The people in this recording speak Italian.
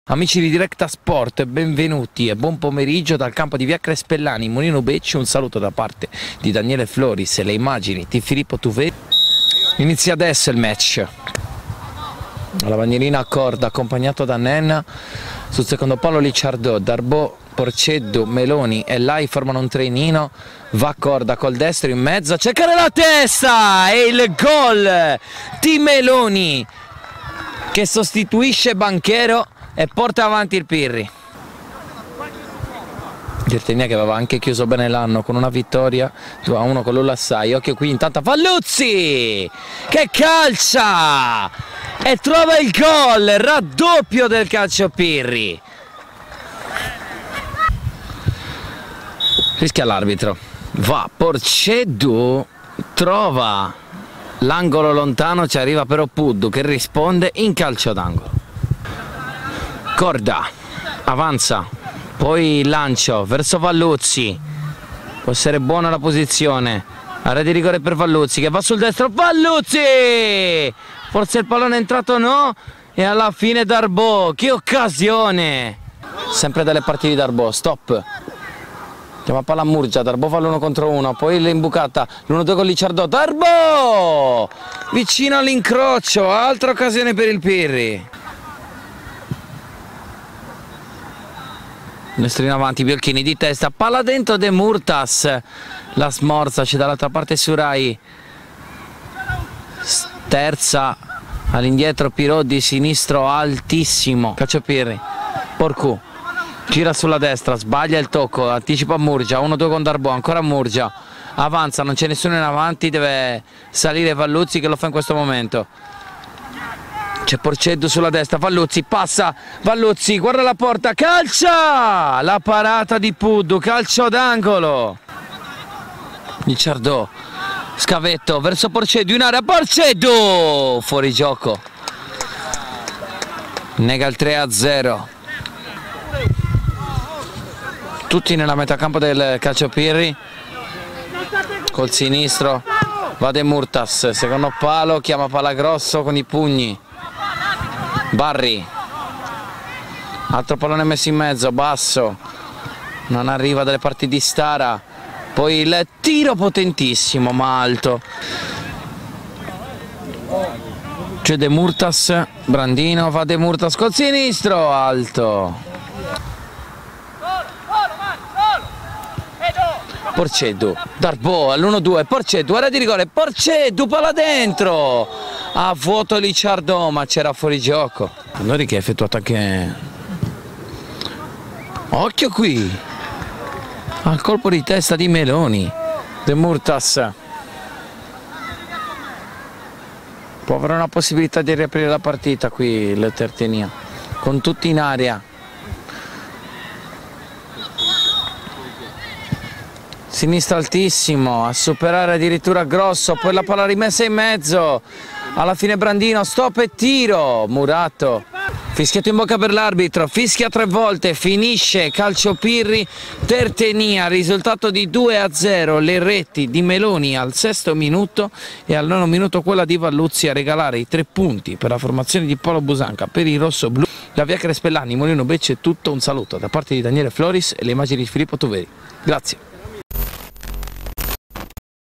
Amici di Directa Sport, benvenuti e buon pomeriggio dal campo di via Crespellani, Mulino Becci. Un saluto da parte di Daniele Floris e le immagini di Filippo Tuveri. Inizia adesso il match. La bagnolina a corda accompagnato da Nenna. Sul secondo palo Licciardò, Darboe, Porceddu, Meloni e Lai formano un trenino. Va a corda col destro in mezzo a cercare la testa e il gol di Meloni che sostituisce Banchero e porta avanti il Pirri. Tertenia che aveva anche chiuso bene l'anno con una vittoria 2-1 con l'Ulassai. Occhio qui intanto a Falluzzi che calcia e trova il gol, raddoppio del calcio Pirri. Fischia l'arbitro, va Porceddu, trova l'angolo lontano, ci arriva però Puddu che risponde in calcio d'angolo. Corda, avanza, poi lancio verso Falluzzi, può essere buona la posizione, area di rigore per Falluzzi che va sul destro, Falluzzi! Forse il pallone è entrato no, e alla fine Darboe, che occasione! Sempre dalle parti di Darboe, stop! Chiama palla a Murgia, Darboe fa l'1 contro 1, poi l'imbucata, l'1-2 con Licciardò, Darboe! Vicino all'incrocio, altra occasione per il Pirri. Nestrino avanti, Biolchini di testa, palla dentro De Murtas, la smorza, c'è dall'altra parte Surai, terza all'indietro Pirò di sinistro altissimo, calcio Pirri, Porcu, gira sulla destra, sbaglia il tocco, anticipa Murgia, 1-2 con Darboe, ancora Murgia, avanza, non c'è nessuno in avanti, deve salire Falluzzi che lo fa in questo momento. C'è Porceddu sulla destra, Falluzzi passa, Falluzzi guarda la porta, calcia! La parata di Puddu, calcio d'angolo. Licciardò, scavetto verso Porceddu in area, Porceddu! Fuori gioco. Nega il 3-0. Tutti nella metà campo del calcio Pirri. Col sinistro va De Murtas, secondo palo, chiama Palagrosso con i pugni. Barri, altro pallone messo in mezzo, basso, non arriva dalle parti di Stara, poi il tiro potentissimo ma alto. C'è De Murtas, Brandino, va De Murtas col sinistro, alto. Porceddu, Darboe all'1-2, Porceddu, area di rigore, Porceddu, palla dentro, a vuoto Licciardò ma c'era fuori gioco. Allora che ha effettuato anche, occhio qui, al colpo di testa di Meloni, De Murtas può avere una possibilità di riaprire la partita qui il Tertenia, con tutti in area. Sinistra altissimo, a superare addirittura Grosso, poi la palla rimessa in mezzo, alla fine Brandino, stop e tiro, Murato, fischiato in bocca per l'arbitro, fischia 3 volte, finisce calcio Pirri, Tertenia, risultato di 2-0, le reti di Meloni al 6° minuto e al 9° minuto quella di Falluzzi a regalare i 3 punti per la formazione di Paolo Busanca per i rossoblù. Da via Crespellani, Mulino Becci è tutto, un saluto da parte di Daniele Floris e le immagini di Filippo Tuveri. Grazie.